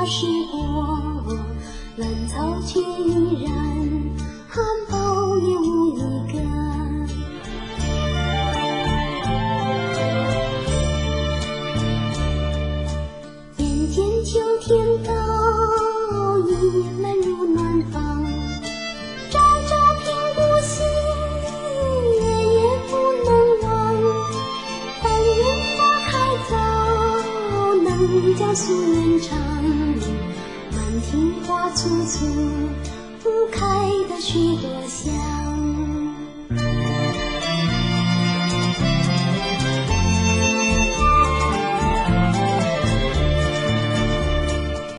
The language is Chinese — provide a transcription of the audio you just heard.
时过，乱草却依然含苞也无一个。眼见秋天到，已漫入暖房，朝朝频顾惜，夜夜不能忘。但愿花开早，能将夙愿偿。满庭花簇簇，不开的许多香。